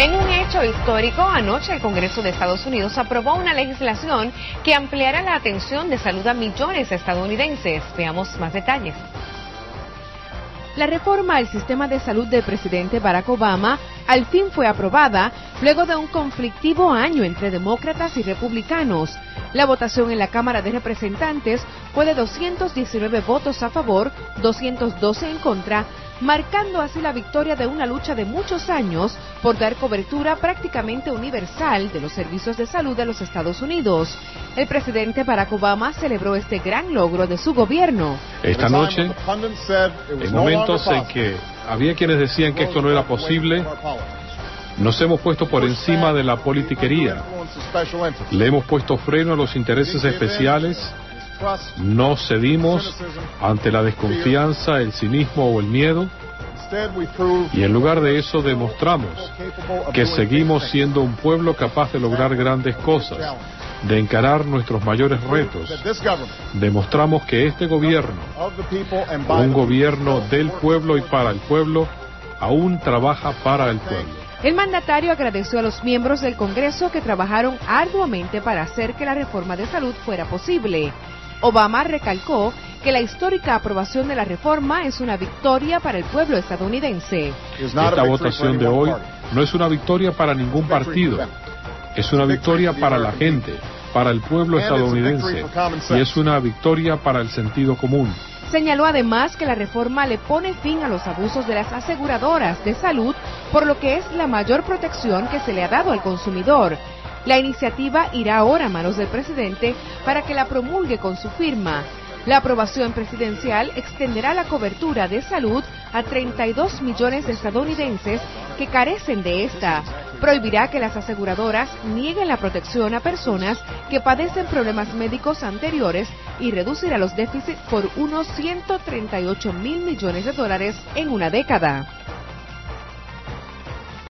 En un hecho histórico, anoche el Congreso de Estados Unidos aprobó una legislación que ampliará la atención de salud a millones de estadounidenses. Veamos más detalles. La reforma al sistema de salud del presidente Barack Obama al fin fue aprobada luego de un conflictivo año entre demócratas y republicanos. La votación en la Cámara de Representantes fue de 219 votos a favor, 212 en contra, marcando así la victoria de una lucha de muchos años por dar cobertura prácticamente universal de los servicios de salud de los Estados Unidos. El presidente Barack Obama celebró este gran logro de su gobierno. Esta noche, en momentos en que había quienes decían que esto no era posible, nos hemos puesto por encima de la politiquería. Le hemos puesto freno a los intereses especiales. No cedimos ante la desconfianza, el cinismo o el miedo. Y en lugar de eso demostramos que seguimos siendo un pueblo capaz de lograr grandes cosas, de encarar nuestros mayores retos. Demostramos que este gobierno, un gobierno del pueblo y para el pueblo, aún trabaja para el pueblo. El mandatario agradeció a los miembros del Congreso que trabajaron arduamente para hacer que la reforma de salud fuera posible. Obama recalcó que la histórica aprobación de la reforma es una victoria para el pueblo estadounidense. Esta votación de hoy no es una victoria para ningún partido, es una victoria para la gente, para el pueblo estadounidense, y es una victoria para el sentido común. Señaló además que la reforma le pone fin a los abusos de las aseguradoras de salud, por lo que es la mayor protección que se le ha dado al consumidor. La iniciativa irá ahora a manos del presidente para que la promulgue con su firma. La aprobación presidencial extenderá la cobertura de salud a 32 millones de estadounidenses que carecen de esta. Prohibirá que las aseguradoras nieguen la protección a personas que padecen problemas médicos anteriores y reducirá los déficits por unos $138 mil millones en una década.